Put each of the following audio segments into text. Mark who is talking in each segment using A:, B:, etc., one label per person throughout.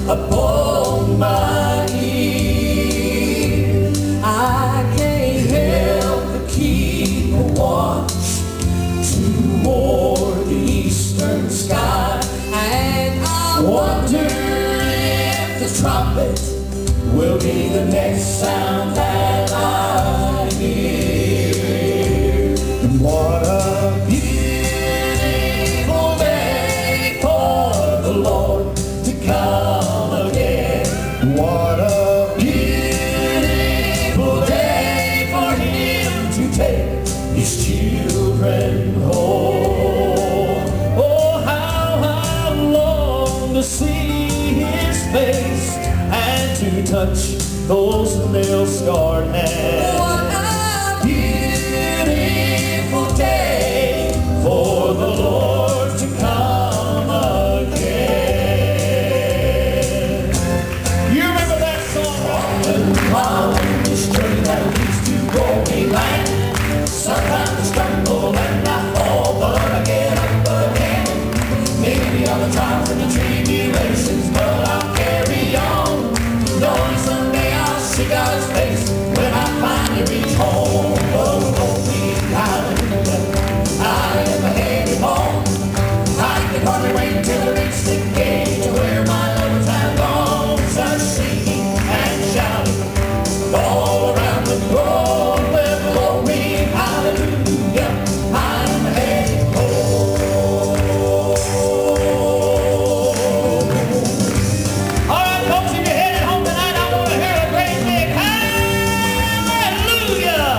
A: upon my ear. I can't help but keep a watch toward the eastern sky, and I wonder if the trumpet will be the next sound that I hear. What a beautiful day for the Lord to come again. What a beautiful day for Him to take His children home. Oh, how I long to see His face and to touch those nail-scarred hands. What a beautiful day for the Lord to come again. You remember that song? On this journey that leads to glory land, sometimes I stumble and I fall, but I get up again. Maybe other times in the tribulations, but I'll carry on, knowing someday I'll see God's face when I finally reach home. Oh, holy hallelujah, I am headed home. I can hardly wait till I reach the gate to where my lovers have gone. Such singing and shouting all around the globe with glory, hallelujah, I am headed home. All right, folks, if you're headed home tonight, I want to hear a great big hallelujah.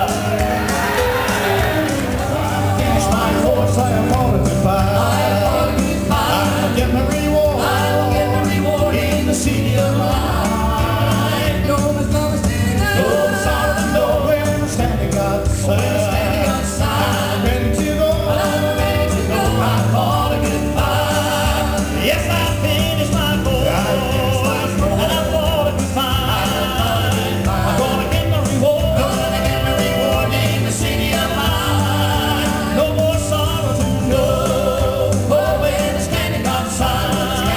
A: Finish my course, I am calling goodbye. I'll get my reward. I'll get my reward in the city of light. No sorrow to know where I'm standing outside. I'm ready to go. I call it goodbye. Yes, I finished my course, and I call it goodbye. I'm gonna get my reward in the city of light. No more sorrow to know. Oh, when I'm standing outside.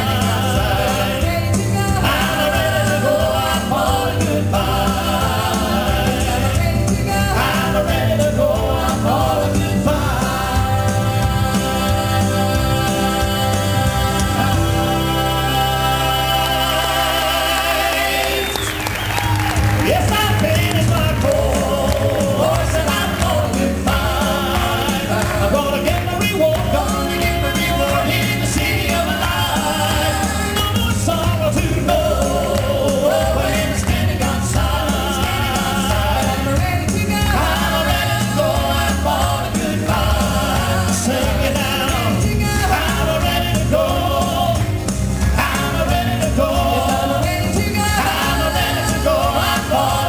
A: I'm ready to go. I call it goodbye. I'm ready to go. I call it Yes, I finished my course and I'm going goodbye. I'm gonna get my reward, in the city of light. No more sorrow to know when I'm standing outside. I'm ready to go. I'm going goodbye. Sing it now. I'm ready to go. I'm ready to go. I'm ready to go. I'm for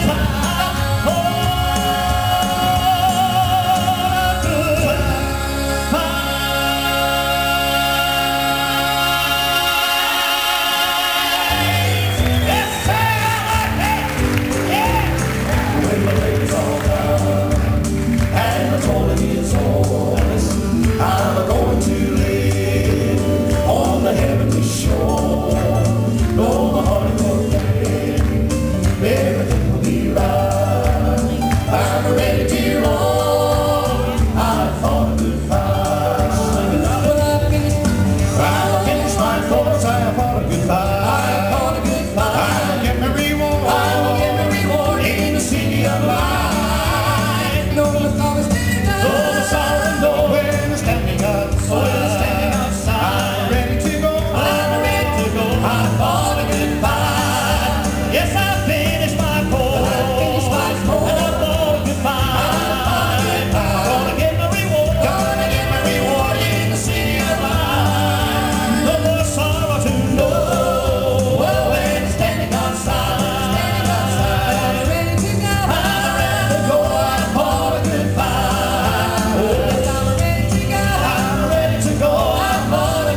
A: Yes, sir, I like that. Yeah. When the labor's all done and the toilet is over, I'm going to live on the heavenly shore. No, my heart will end. Everything will be right. I'm ready to roll. I thought goodbye. I'll finish my course. I thought goodbye. I'll get my reward in the city of light. No sorrow, no when I'm standing outside. I'm ready to go. I thought goodbye. Yes, I finished my course, and I thought goodbye. I'm gonna get my reward in the city of light. No more sorrow to know when I'm standing outside. I'm ready to go. I thought goodbye. I'm ready to go. I thought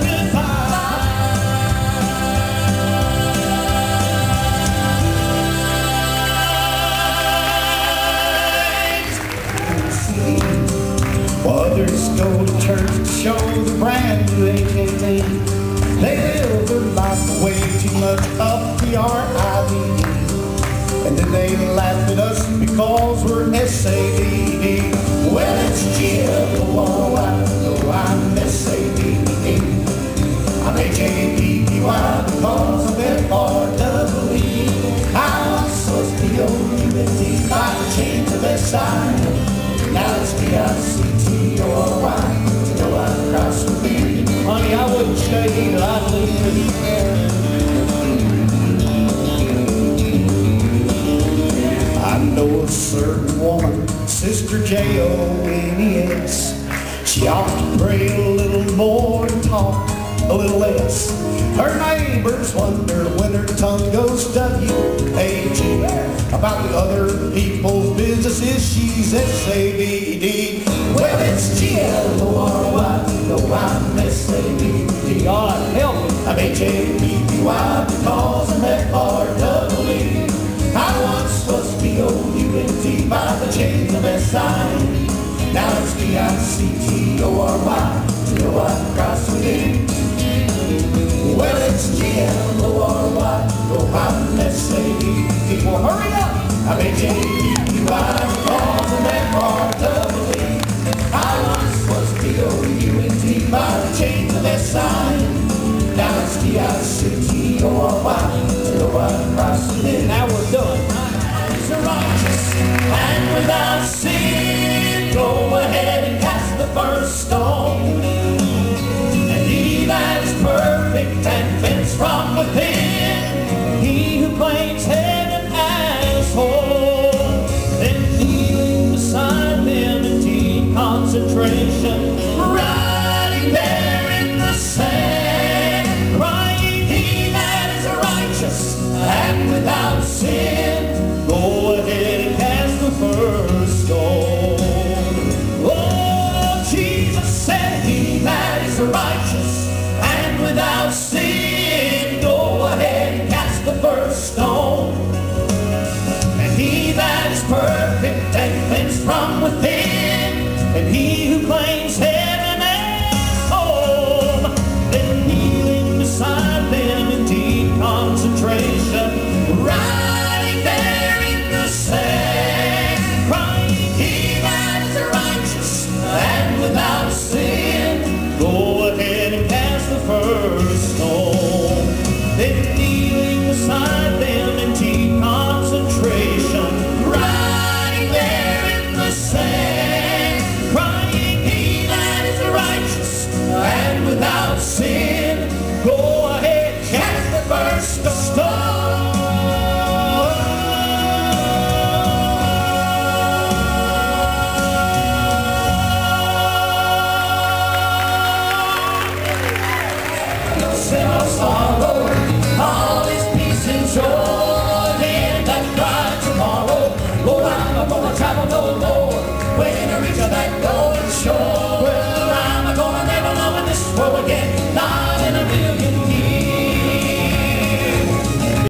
A: goodbye. Others go to church to show the brand new AKT. They live their life way too much up the R-I-V-E. And then they laugh at us because we're S-A-V-E. Well, it's G-L-O-R-Y, no, I'm S-A-V-E. I'm H-A-P-P-Y because I'm F-R-W-E. I was supposed to be O-U-N-D by the change of S-I. Now it's B-I-C-T-O-R-Y, to know I'm across the beard. Honey, I wouldn't stay either, I'd leave you. I know a certain woman, Sister J-O-N-E-S. She ought to pray a little more and talk a little less. Her neighbors wonder when her tongue goes W-A-G. About the other people's businesses, she's S-A-V-D. Well, it's G-L-O-R-Y, no, I'm S-A-V-D. God help me. I'm H-A-P-P-Y because I'm F-R-W-E. I once was B-O-U-N-T by the change of S-I. Now it's B-I-C-T-O-R-Y, to know I'm across the beard. Well, it's G-L-O-R-Y, no, I'm S-A-V-D. Well, hurry up! I'm H-A-P-P-Y because I'm F-R-W-E. I once was B-O-U-N-T by the change of S-I. Now it's B-I-C-T-O-R-Y, to know I'm across the beard. Now we're done. Eyes are righteous and without sin. Go ahead and cast the first stone. And he that is perfect and fenced from within, he who claims heaven as home, then kneeling beside them in deep concentration, writing there in the sand, crying, he that is righteous and without sin, go ahead and cast the first stone. Oh, Jesus said, he that is righteous and without sin, go ahead and cast the first stone. And he that is perfect and cleansed from within, and he who claims heaven as home, then kneeling beside them in deep concentration, writing there in the sand, crying, he that is righteous and without sin, go ahead and cast the first stone. Then kneeling beside them in deep concentration, writing there in the sand, crying, he that is righteous and without sin, go ahead and cast the first stone. Sorrow, all is peace and joy. Then that cry tomorrow, Lord, I'm not gonna travel no more. When I reach that goal.